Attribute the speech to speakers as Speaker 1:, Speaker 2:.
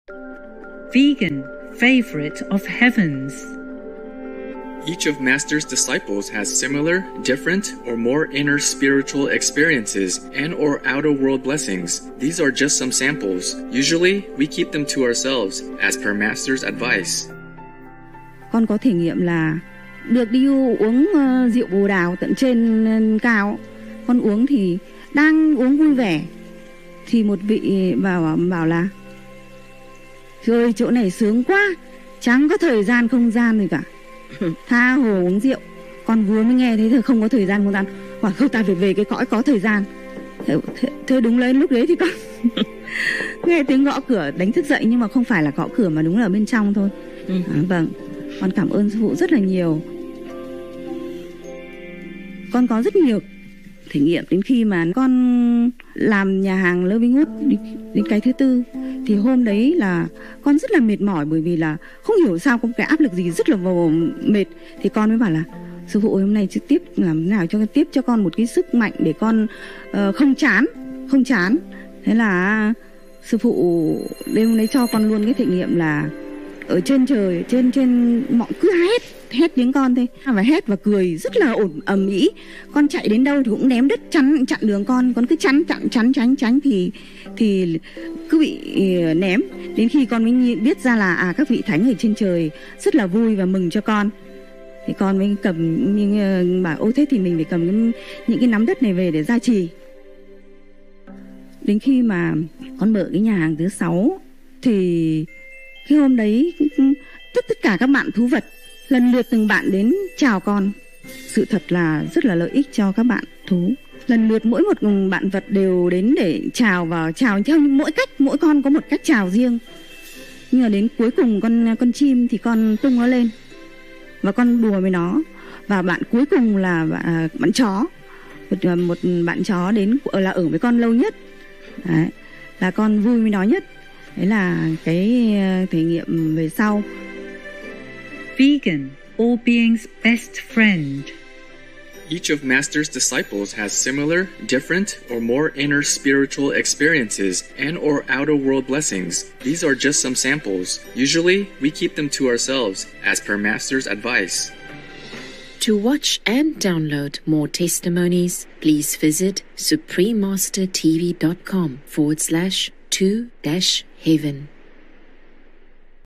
Speaker 1: Vegan, favorite of heavens.
Speaker 2: Each of Master's disciples has similar, different, or more inner spiritual experiences and or outer world blessings. These are just some samples. Usually, we keep them to ourselves, as per Master's advice.
Speaker 3: Con có thể nghiệm là được đi uống rượu bồ đào tận trên cao. Con uống thì đang uống vui vẻ thì một vị bảo là rồi chỗ này sướng quá, chẳng có thời gian không gian gì cả. Tha hồ uống rượu. Con vừa mới nghe thấy thì không có thời gian không gian. Hoặc không, ta phải về cái cõi có thời gian. Thế đúng lên lúc đấy thì con nghe tiếng gõ cửa đánh thức dậy, nhưng mà không phải là gõ cửa mà đúng là ở bên trong thôi. Vâng, con cảm ơn sư phụ rất là nhiều. Con có rất nhiều thể nghiệm đến khi mà con làm nhà hàng Lovingwood đến cái thứ 4 thì hôm đấy là con rất là mệt mỏi, bởi vì là không hiểu sao có cái áp lực gì rất là mệt. Thì con mới bảo là sư phụ hôm nay trực tiếp làm thế nào cho tiếp cho con một cái sức mạnh để con không chán. Thế là sư phụ đêm đấy cho con luôn cái thể nghiệm là ở trên trời, trên mọi cứ hét tiếng con thế, và hét và cười rất là ầm ĩ. Con chạy đến đâu thì cũng ném đất chắn đường con cứ tránh thì cứ bị ném. Đến khi con mới biết ra là các vị thánh ở trên trời rất là vui và mừng cho con. Thì con mới cầm bảo ô thế thì mình phải cầm những cái nắm đất này về để gia trì. Đến khi mà con mở cái nhà hàng thứ 6 thì cái hôm đấy tất cả các bạn thú vật lần lượt từng bạn đến chào con. Sự thật là rất là lợi ích cho các bạn thú. Lần lượt mỗi một bạn vật đều đến để chào theo mỗi cách, mỗi con có một cách chào riêng. Nhưng mà đến cuối cùng con chim thì con tung nó lên và con đùa với nó. Và bạn cuối cùng là bạn chó. Một bạn chó đến là ở với con lâu nhất. Đấy, là con vui với nó nhất. Đấy là cái thể nghiệm về sau.
Speaker 1: Vegan, all beings' best friend.
Speaker 2: Each of Master's disciples has similar, different, or more inner spiritual experiences and or outer world blessings. These are just some samples. Usually, we keep them to ourselves, as per Master's advice.
Speaker 4: To watch and download more testimonies, please visit suprememastertv.com/2-heaven.